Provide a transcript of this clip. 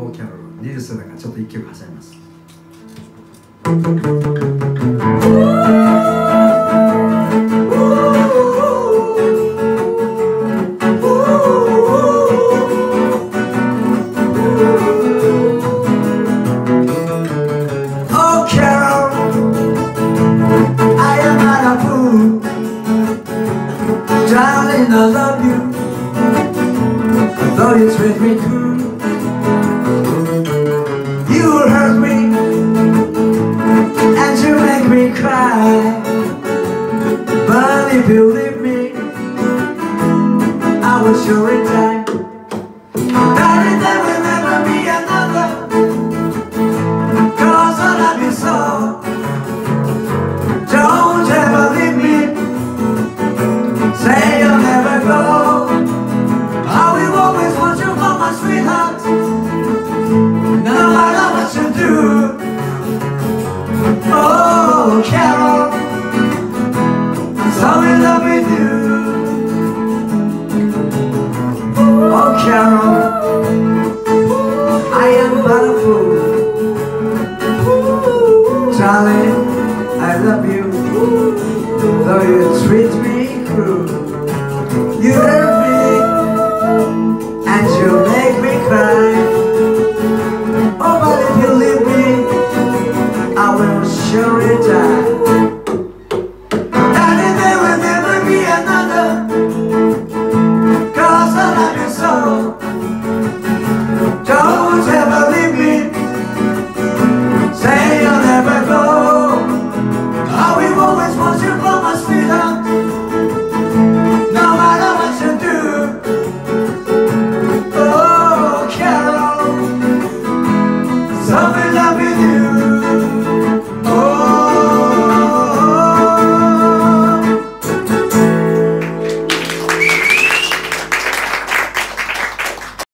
ーキャロル20世だからちょっと一曲挟みます。Darling, I love you, though you treat me cruel. You will hurt me, and you make me cry. But if you leave me, I will surely die.